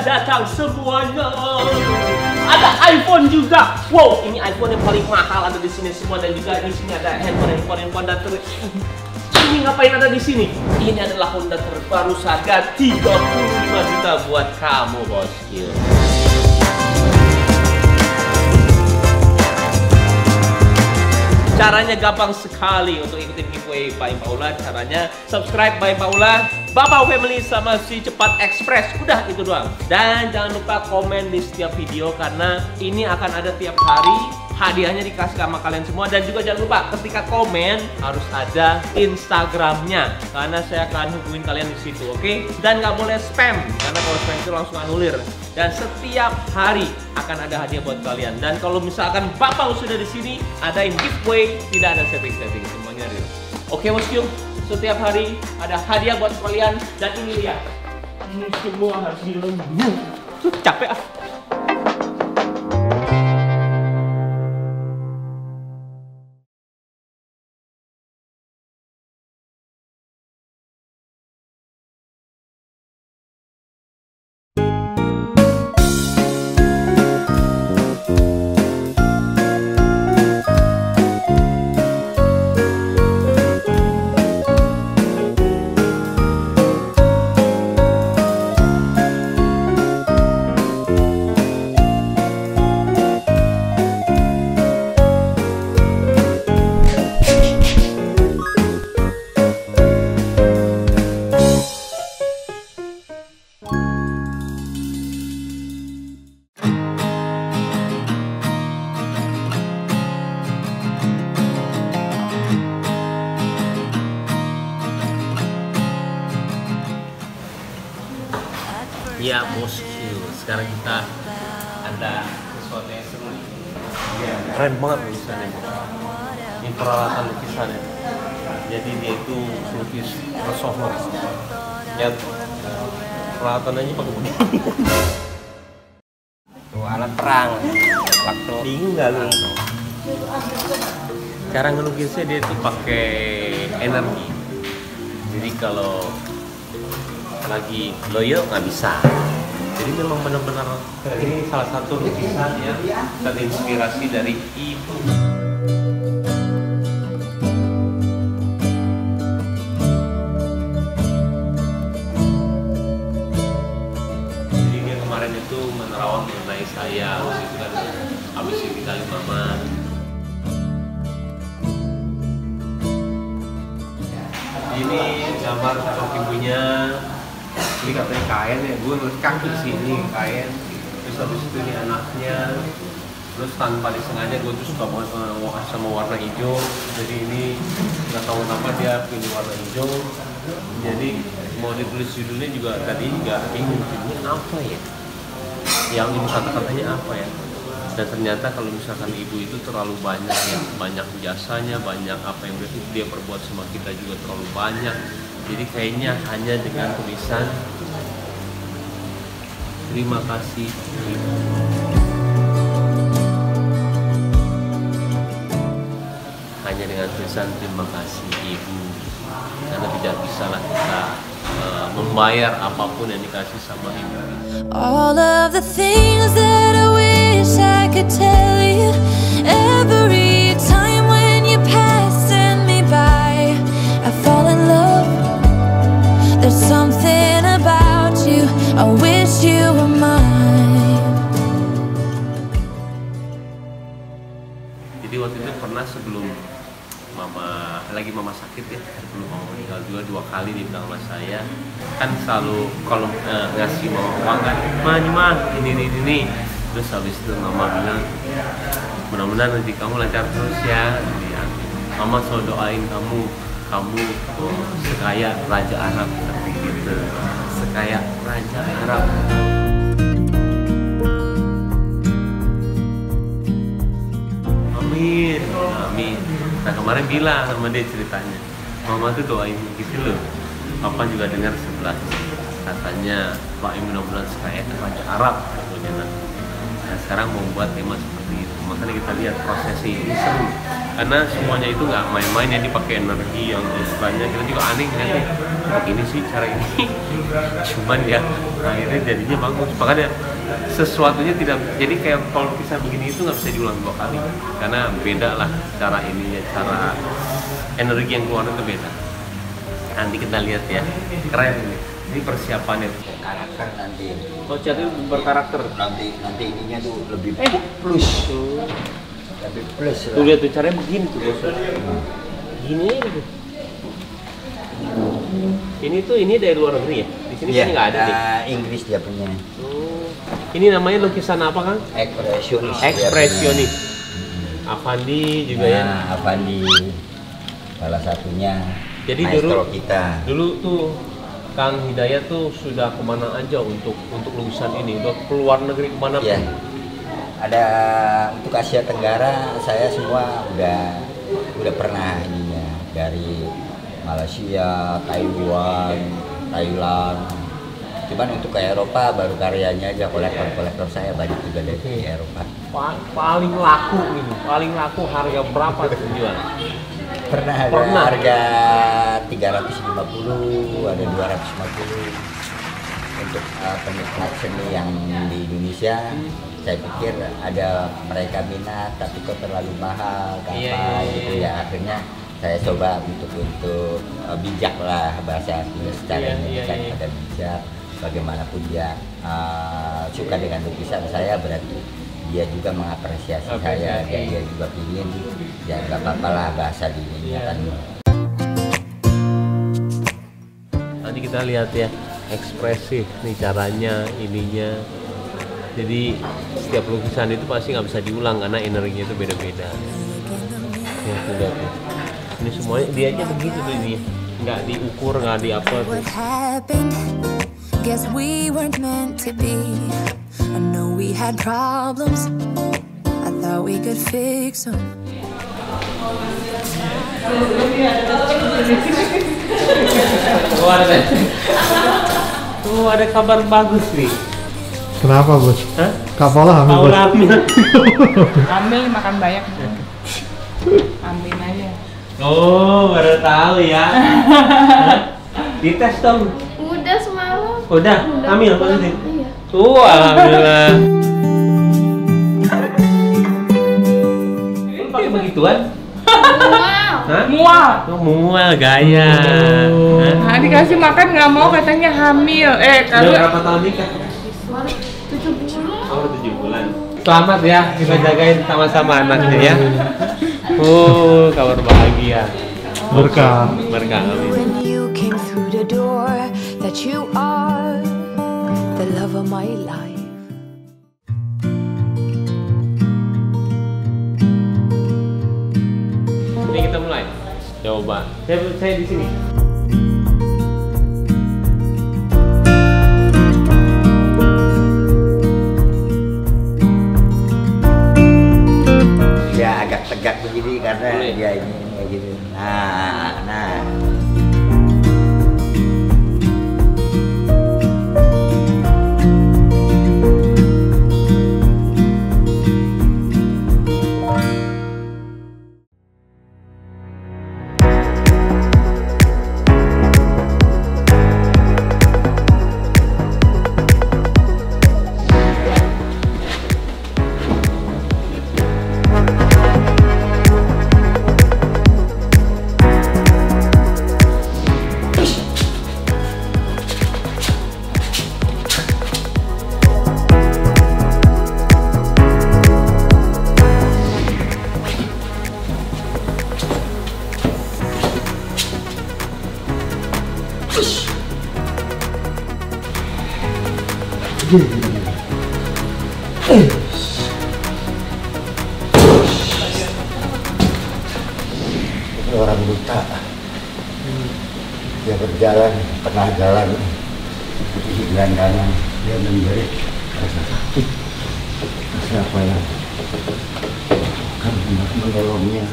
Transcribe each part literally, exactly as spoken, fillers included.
datang semuanya. Ada iPhone juga. Wow, ini iPhone yang paling mahal ada di sini semua, dan juga di sini ada handphone handphone handphone dan ter... Ini ngapain ada di sini? Ini adalah Honda terbaru seharga tiga puluh lima juta buat kamu, bosku. Caranya gampang sekali untuk ikutin giveaway Baim Paula. Caranya subscribe Baim Paula, Bapak Family sama si Cepat Express. Udah itu doang. Dan jangan lupa komen di setiap video karena ini akan ada tiap hari. Hadiahnya dikasih sama kalian semua. Dan juga jangan lupa ketika komen harus ada Instagramnya karena saya akan hubungin kalian di situ, oke? Okay? Dan nggak boleh spam karena kalau spam itu langsung anulir. Dan setiap hari akan ada hadiah buat kalian. Dan kalau misalkan Bapak sudah di sini, ada yang giveaway, tidak ada setting-setting, semuanya real. Oke, bosku, setiap hari ada hadiah buat kalian. Dan ini dia, ini semua harus dilembut. Capek ah. Ya bosku, sekarang kita ada sesuatu yang seru. Ya, keren banget lukisannya. Ini peralatan lukisannya. Jadi dia itu lukis resohor. Ya, peralatannya pakai begini. Tuh alat perang. Waktu bingung nggak lu? Sekarang ngelukisnya dia itu pakai energi. Jadi kalau lagi loyo nggak bisa. Jadi memang benar-benar ini salah satu lukisan yang terinspirasi dari ibu. Jadi dia kemarin itu menerawang mengenai saya, habis itu kan habis itu kali mama. Ini gambar sosok ibunya. Ini katanya kain ya, gue ngeliat kaki di sini kain. Terus habis itu ini anaknya. Terus tanpa disengaja gue tuh suka banget sama warna hijau. Jadi ini nggak tahu kenapa dia pilih warna hijau. Jadi mau ditulis judulnya juga tadi nggak bingung judulnya apa ya. Yang ini kata-katanya apa ya. Dan ternyata kalau misalkan ibu itu terlalu banyak ya, banyak jasanya, banyak apa yang dia perbuat sama kita juga terlalu banyak. Jadi kayaknya hanya dengan tulisan terima kasih ibu. Hanya dengan tulisan terima kasih ibu. Karena tidak bisalah kita uh, membayar apapun yang dikasih sama ibu. All of the things that I wish I could tell you every time when you passing me by, I fall in love. There's something about you, I wish you were mine. Jadi waktu itu pernah sebelum mama, lagi mama sakit ya, sebelum mama meninggal juga dua kali dibilang sama saya. Kan selalu kalau uh, ngasih mama uang kan, mah ini mah, ini, ini, ini. Terus habis itu mama bilang, mudah-mudahan nanti kamu lancar terus ya. Mama selalu doain kamu, kamu oh, sekaya Raja Arab seperti gitu, sekaya Raja Arab. Amin, amin. Nah kemarin bilang sama dia ceritanya, mama tuh doain gitu loh. Papa juga dengar sebelah, katanya Pak Im mudah-mudahan sekaya Raja Arab. Nah sekarang mau buat tema seperti itu, makanya kita lihat prosesnya ini seru. Karena semuanya itu nggak main-main, yang dipakai energi yang banyak. Kita juga aneh kan, begini sih cara ini. Cuman ya akhirnya jadinya bagus. Makanya sesuatunya tidak, jadi kayak kalau lukisan begini itu nggak bisa diulang dua kali karena beda lah cara ininya, cara energi yang keluar itu beda. Nanti kita lihat ya, keren ini. Ini persiapannya. Karakter nanti. Oh, cat itu berkarakter. Nanti nanti ininya tuh lebih Eh, plus. tuh. Lebih plus. Tuh lihat tuh caranya begini tuh bos. Gini gitu. Ini tuh ini dari luar negeri ya? Di sini Iya, kan nggak ada nih. Inggris dia punya. Oh. Ini namanya lukisan apa Kang? Ekspresionis. Ekspresionis. Avandi juga ya. Nah, Avandi salah satunya. Jadi maestro dulu kita. Dulu tuh Kang Hidayat tuh sudah kemana aja untuk untuk lukisan ini? Udah keluar negeri kemana pun? Iya. Ada untuk Asia Tenggara saya semua udah udah pernah ininya, dari Malaysia, Taiwan, Thailand. Cuman untuk ke Eropa baru karyanya aja, kolektor-kolektor saya banyak juga dari Oke. Eropa. Pa- paling laku ini, paling laku harga berapa tuh jual? Pernah ada Pernah. harga tiga ratus lima puluh, ada dua ratus lima puluh. Untuk uh, penikmat seni yang di Indonesia, saya pikir ada mereka minat, tapi kok terlalu mahal, apa Iya, iya, gitu iya. ya. Akhirnya saya coba untuk untuk uh, bijak lah bahasa artinya, secara Iya, ini iya, kan iya. ada bijak. Bagaimanapun dia uh, suka dengan lukisan saya, berarti dia juga mengapresiasi saya, Apresiasi. dan dia juga ingin, ya nggak apa-apa lah bahasa dirinya Iya. kan. Nanti kita lihat ya, ekspresif nih caranya, ininya. Jadi setiap lukisan itu pasti nggak bisa diulang karena energinya itu beda-beda. Ya, tuh lihat tuh. Ini semuanya dia aja begitu tuh ini, nggak diukur, nggak di apa tuh. What happened? Guess we weren't meant to be. I know we had problems. I thought we could fix them. Tuh ada, tuh ada kabar bagus nih. Kenapa bos? Hah? Kak Paula hamil bos? Paula hamil. Ambil makan banyak. Ambil aja. Oh, baru tahu ya. Hah? Dites dong. Udah semalam. Udah, hamil pulang. positif. Iya. Tuh, alhamdulillah. Lu pakai begituan? Wow. Hah? Mual. Oh, mual gaya. Hah? Nah, dikasih makan nggak mau, katanya hamil. Eh, Udah kalau berapa tahun nikah? Tujuh bulan. Oh, tujuh bulan. Selamat ya, kita jagain sama-sama anaknya ya. Oh, kabar bahagia. Berkah. Berkah, amin. When you came through the door, that you are the love of my life. Ini kita mulai. Coba. Saya, saya di sini. Ya agak tegak begini karena Boleh. dia ini kayak gitu. Nah, nah. Orang buta, dia berjalan, pernah jalan di gelandangan, dia menjerit rasa sakit. Siapa yang akan menolongnya?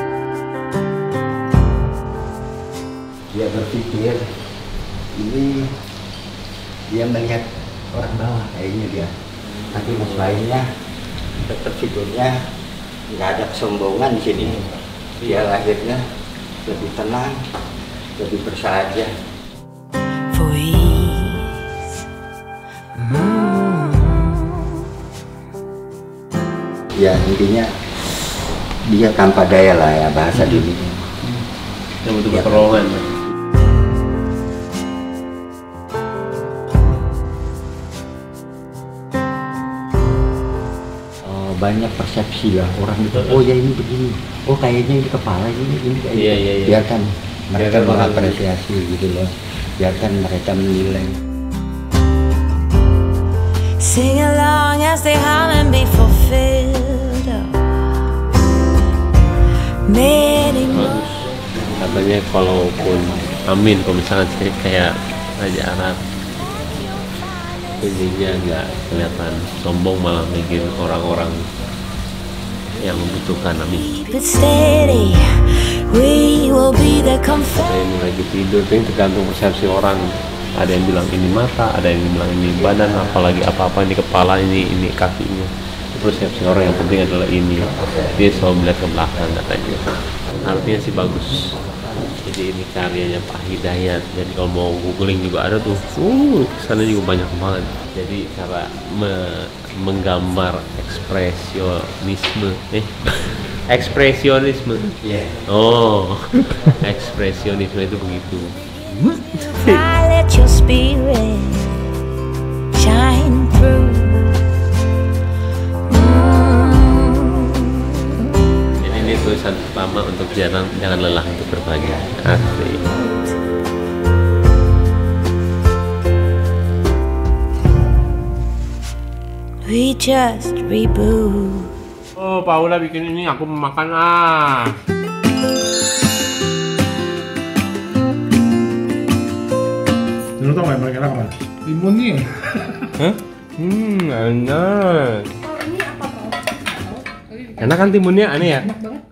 Dia berpikir, ini dia melihat orang bawah kayaknya dia. Tapi mas lainnya, terpikirnya nggak ada kesombongan di sini. Dia lahirnya lebih tenang, lebih bersahaja. Ya intinya dia tanpa daya lah ya bahasa dini. Yang butuh pertolongan. Banyak persepsi lah orang itu. Oh ya ini begini. Oh kayaknya ini kepala ini ini kayak Iya, iya, iya. biarkan mereka Biarkan mengapresiasi gitu loh. Biarkan mereka menilai. Sing along as they hum and be fulfilled. Many more. Katanya kalaupun amin kalau misalkan kayak Raja Arab ininya nggak kelihatan sombong, malah bikin orang-orang yang membutuhkan amin. Keep it steady. We will be the comfort. Ada yang lagi tidur, itu tergantung persepsi orang. Ada yang bilang ini mata, ada yang bilang ini badan, apalagi apa-apa ini kepala, ini ini kakinya. Persepsi orang yang penting adalah ini. Dia selalu melihat ke belakang katanya. Artinya sih bagus. Jadi ini karyanya Pak Hidayat. Jadi kalau mau googling juga ada tuh. Uh, sana juga banyak banget. Jadi cara me menggambar ekspresionisme, eh ekspresionisme. Yeah. Oh, ekspresionisme itu begitu. I let your spirit shine through. Jadi ini tulisan pertama untuk jangan jangan lelah untuk berbagi. Asik. We just reboot. Oh, Paula bikin ini, aku mau makan ah. Lu tau gak yang paling enak apa? Timun nih. Hah? Hmm, enak. Oh, ini apa Pak? Enak kan timunnya, aneh ya? Enak banget.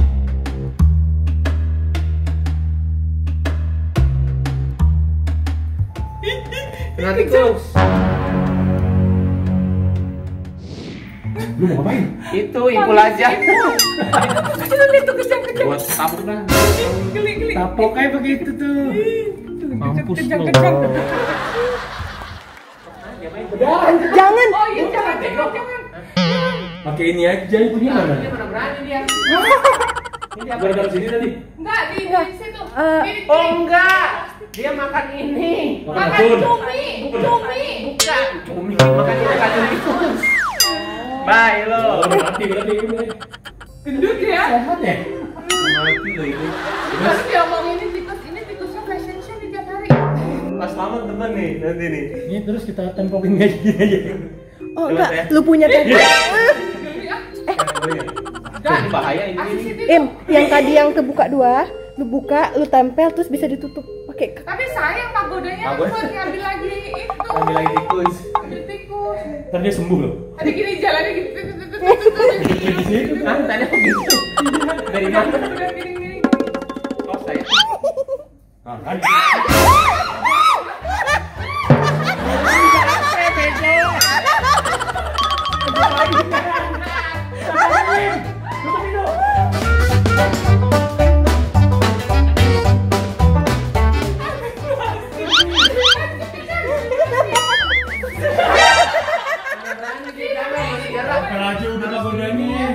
Kena tikus. Lu mau ngapain? Itu impul aja. Itu kejang kejang. Buat tapuk dah. Geli geli. Tapok kayak begitu tuh. Mampus Kejang lu. kejang. Jangan. Oh iya jangan jangan jangan. Pakai ini aja, itu gimana? Dia mana berani dia? Gara-gara sini tadi. Enggak di di situ. Eh, Di- di- Oh enggak, dia makan ini. Makan Makan racun. cumi, cumi. Bukan, cumi makan ini kacang tikus. Bye lo. Oh, udah mati berarti ini. Gendut ya. Sehat ya? Mati lo itu. Terus dia ngomong ini tikus, ini tikusnya fashion show di tiap hari. Pas selamat teman nih nanti nih. Ini terus kita tempokin kayak gini aja. oh enggak, lu punya tadi. Geli ah. Dan bahaya ini. Asis ini. itu. Im, yang tadi yang kebuka dua, lu buka, lu tempel terus bisa ditutup pakai. Tapi sayang pagodanya Pagoda. buat ngambil lagi itu. Ambil lagi tikus. Ambil tikus. Ntar dia sembuh loh. Ada gini jalannya gitu. Ah, tadi aku gitu. Dari mana? Udah gini gini. Oh saya. Nah, kan. Makan aja udah pagodanya.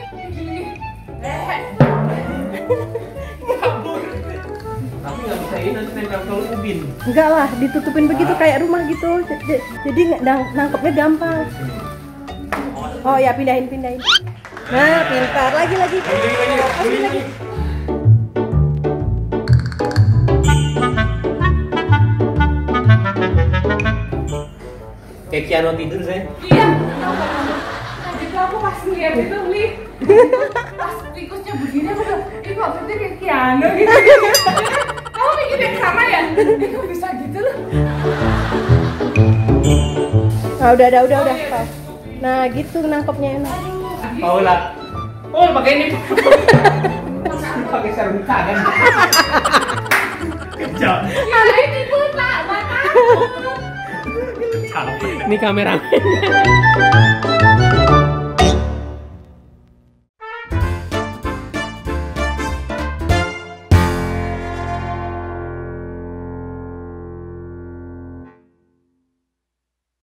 Tapi nggak bisa ini nanti nempel ke ubin. Enggak lah, ditutupin begitu kayak rumah gitu. Jadi, jadi nggak- nang- nangkepnya gampang. Oh ya, pindahin pindahin. Nah, pintar lagi lagi. Lagi lagi. Kayak Kiano tidur saya. Iya. Tadi tuh aku pas ngeliat itu nih. Pas tikusnya begini aku bilang, ih kok berarti kayak Kiano gitu. Kamu mikir yang sama ya? Ih kok bisa gitu loh. Nah, udah udah udah udah. Nah, gitu nangkepnya enak. Paula. Oh, pakai ini. Pakai sarung tangan. Kejam. Ya ini buta, buat aku. Ini kameramen.